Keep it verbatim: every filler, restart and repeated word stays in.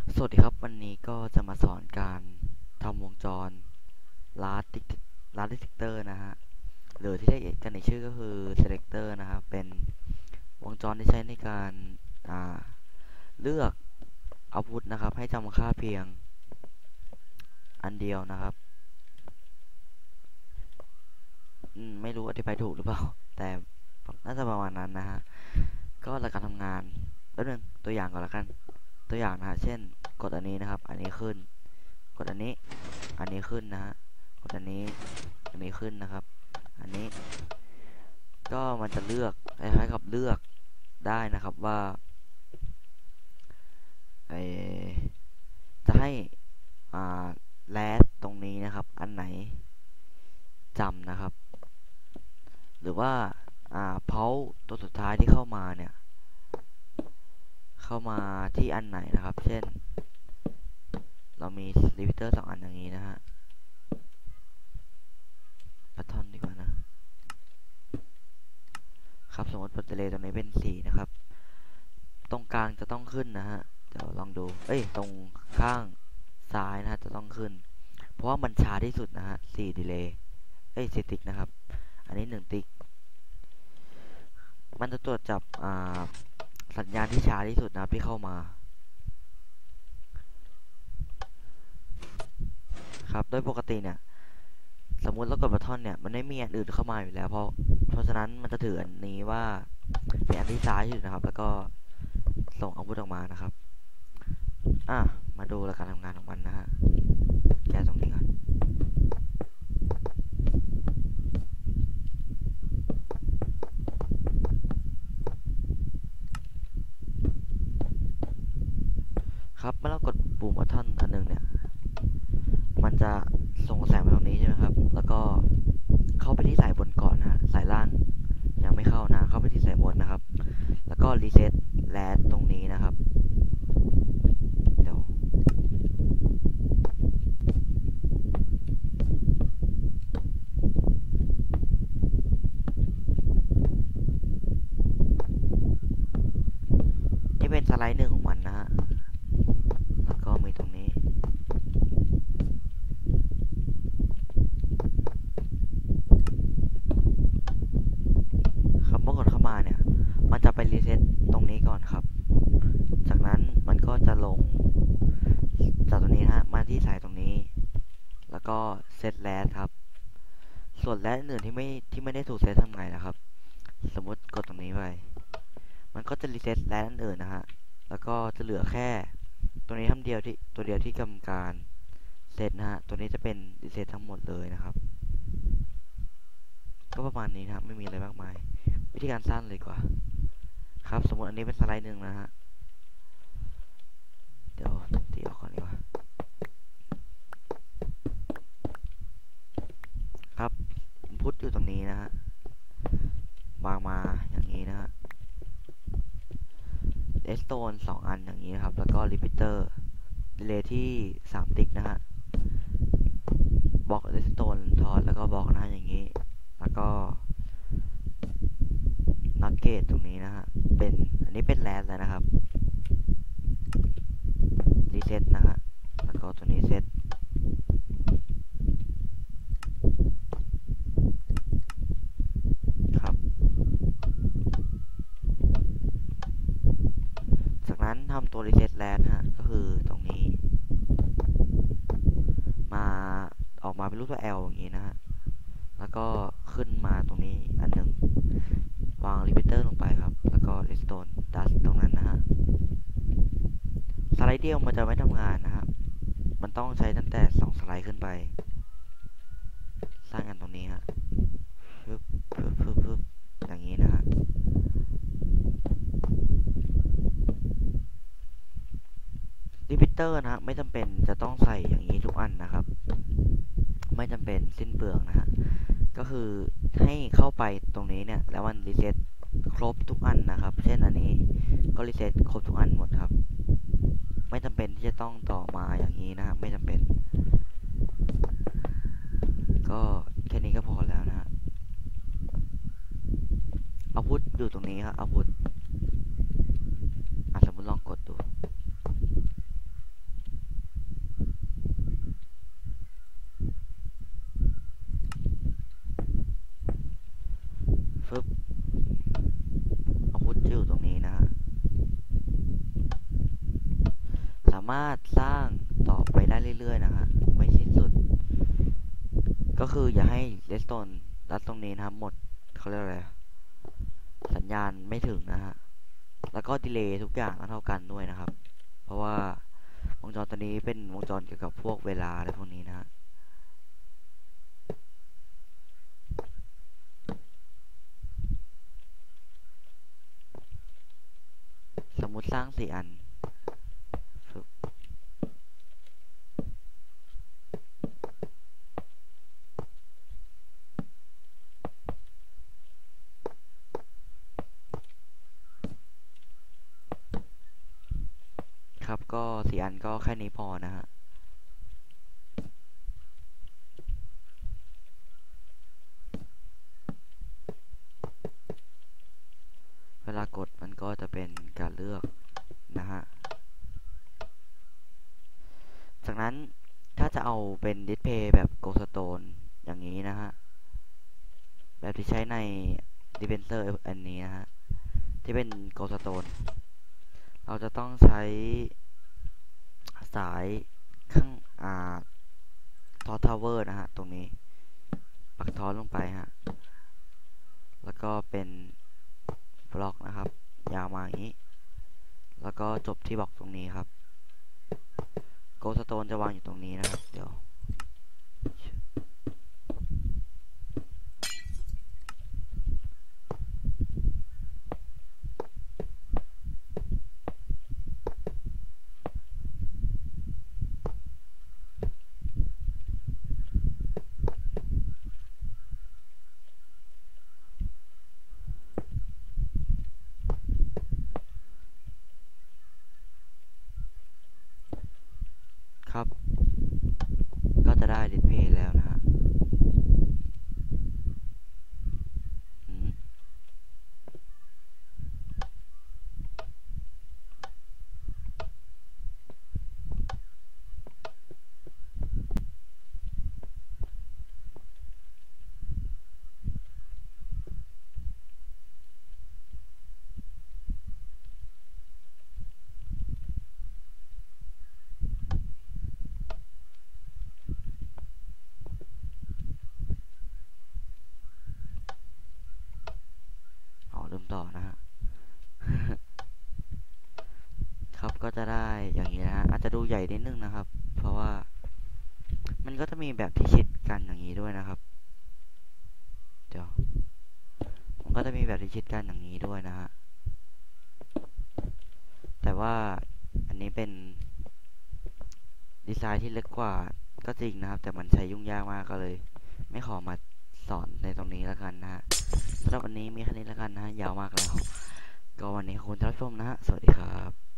สวัสดีครับวันนี้ก็จะมาสอนการทำวงจรลาสติกลาสดิเตอร์นะฮะหรือที่เรียกกันในชื่อก็คือ selector นะครับเป็นวงจรที่ใช้ในการเลือกอาวุธนะครับให้จำค่าเพียงอันเดียวนะครับไม่รู้อธิบายถูกหรือเปล่าแต่น่าจะประมาณนั้นนะฮะก็หลักการทำงานแล้วหนึ่งตัวอย่างก่อนละกันตัวอย่างนะฮะเช่นกดอันนี้นะครับอันนี้ขึ้นกดอันนี้อันนี้ขึ้นนะฮะกดอันนี้อันนี้ขึ้นนะครับอันนี้ก็มันจะเลือกคล้ายๆกับเลือกได้นะครับว่าไอจะให้อ่าแลสตรงนี้นะครับอันไหนจำนะครับหรือว่าอ่าเพาตัวสุดท้ายที่เข้ามาเนี่ยเข้ามาที่อันไหนนะครับเช่นเรามีรีพิเตอร์สองอันอย่างนี้นะฮะพัททอนดีกว่านะครับสมมติปัตเตเลตรงนี้เป็นสี่นะครับตรงกลางจะต้องขึ้นนะฮะเดี๋ยวลองดูเอ้ยตรงข้างซ้ายนะฮะจะต้องขึ้นเพราะว่ามันช้าที่สุดนะฮะสี่ดีเลย์เอ้ยสี่ติ๊กนะครับอันนี้หนึ่งติ๊กมันจะตรวจจับอ่าสัญญาณที่ช้าที่สุดนะครับที่เข้ามาครับโดยปกติเนี่ยสมมุติเรากดบัตทอนเนี่ยมันไม่มีอันอื่นเข้ามาอยู่แล้วเพราะเพราะฉะนั้นมันจะถืออันนี้ว่าเป็นอันที่ซ้ายอยู่นะครับแล้วก็ส่งอาวุธออกมานะครับอ่ะมาดูหลักการทำงานของมันนะฮะแก้ตรงนี้ก่อนครับเมื่อเรากดปุ่มบัตทอนอันหนึงเนี่ยมันจะส่งแสงมาตรงนี้ใช่ไหมครับแล้วก็เข้าไปที่สายบนก่อนนะฮะสายล่างยังไม่เข้านะเข้าไปที่สายบนนะครับแล้วก็รีเซ็ตแลสตรงนี้นะครับเดี๋ยวนี่เป็นสไลด์หนึ่งของมันนะฮะแล้วก็มีตรงนี้ครับเมื่อกดเข้ามาเนี่ยมันจะไปรีเซ็ตตรงนี้ก่อนครับจากนั้นมันก็จะลงจากตรงนี้นะฮะมาที่สายตรงนี้แล้วก็เซตแลสครับส่วนแลสอื่นที่ไม่ที่ไม่ได้ถูกเซตทำไงนะครับสมมติกดตรงนี้ไปมันก็จะรีเซ็ตแลนด์อื่นนะฮะ แล้วก็จะเหลือแค่ตัวนี้ทำเดียวที่ตัวเดียวที่กำการเซตนะฮะ ตัวนี้จะเป็นรีเซ็ตทั้งหมดเลยนะครับ ก็ประมาณนี้นะครับไม่มีอะไรมากมาย วิธีการสร้างเลยกว่า ครับสมมติอันนี้เป็นสไลด์หนึ่งนะฮะ เดี๋ยวตีออกก่อนดีกว่าครับพุทอยู่ตรงนี้นะฮะวางมาอย่างนี้นะฮะเอสโตนสองอันอย่างนี้นะครับ แล้วก็รีพิเตอร์ดีเลย์ที่สามติ๊กนะฮะบล็อกเอสโตนทอสแล้วก็บล็อกนะฮะอย่างนี้ แล้วก็น็อตเกตตรงนี้นะฮะเป็นอันนี้เป็นแลนแล้วนะครับรีเซ็ตนะฮะแล้วก็ตัวนี้เซ็ตครับจากนั้นทำตัวรีเซ็ตแลนฮะก็คือตรงนี้มาออกมาเป็นรูปตัว L อย่างนี้นะฮะแล้วก็ขึ้นมาตรงนี้อันหนึ่งวางรีพิเตอร์ลงไปครับแล้วก็รีสโตนดัสตรงนั้นนะฮะสไลด์เดียวมันจะไม่ทำงานนะครับมันต้องใช้ตั้งแต่สองสไลด์ขึ้นไปสร้างกันตรงนี้ฮะปึ๊บปึ๊บปึ๊บปึ๊บอย่างนี้นะฮะรีพิเตอร์นะฮะไม่จำเป็นจะต้องใส่อย่างนี้ทุกอันนะครับไม่จำเป็นสิ้นเปลืองนะฮะก็คือให้เข้าไปตรงนี้เนี่ยแล้วมันรีเซ็ตครบทุกอันนะครับเช่นอันนี้ก็รีเซ็ตครบทุกอันหมดครับไม่จำเป็นที่จะต้องต่อมาอย่างนี้นะครับไม่จำเป็นก็แค่นี้ก็พอแล้วนะฮะอาวุธอยู่ตรงนี้ครับอาวุธอ่ะสมมติลองกดดูามารถสร้างต่อไปได้เรื่อยๆนะฮะไม่สิ้นสุดก็คืออย่าให้เรสโตนรัดตรงนี้นะครับหมดเขาเรียกอะไรสัญญาณไม่ถึงนะฮะแล้วก็ดีเลย์ทุกอย่างต้องเท่ากันด้วยนะครับเพราะว่าวงจรตัวนี้เป็นวงจรเกี่ยวกับพวกเวลาอะไรพวกนี้นะฮะสมมุติสร้างสี่อันครับก็สี่อันก็แค่นี้พอนะฮะเวลากดมันก็จะเป็นการเลือกนะฮะจากนั้นถ้าจะเอาเป็นดิสเพย์แบบโกลสโตนอย่างนี้นะฮะแบบที่ใช้ใน Dispenser อันนี้นะฮะที่เป็นโกลสโตนเราจะต้องใช้สายข้างอ่าทอทาวเวอร์นะฮะตรงนี้ปักทอลงไปฮะแล้วก็เป็นบล็อกนะครับยาวมาอย่างนี้แล้วก็จบที่บล็อกตรงนี้ครับโกลสโตนจะวางอยู่ตรงนี้นะครับเดี๋ยวครับก็จะได้ดิสเพย์แล้วนะฮะอืมอ๋อลืมต่อนะฮะ ครับก็จะได้อย่างนี้นะฮะอาจจะดูใหญ่นิดนึงนะครับเพราะว่ามันก็จะมีแบบที่ชิดกันอย่างนี้ด้วยนะครับเดี๋ยวมันก็จะมีแบบที่ชิดกันอย่างนี้ด้วยนะฮะแต่ว่าอันนี้เป็นดีไซน์ที่เล็กกว่าก็จริงนะครับแต่มันใช้ยุ่งยากมากก็เลยไม่ขอมาสอนในตรงนี้แล้วกันนะฮะสำหรับวันนี้มีแค่นี้แล้วกันนะฮะยาวมากแล้วก็วันนี้ขอบคุณท่านผู้ชมนะฮะสวัสดีครับ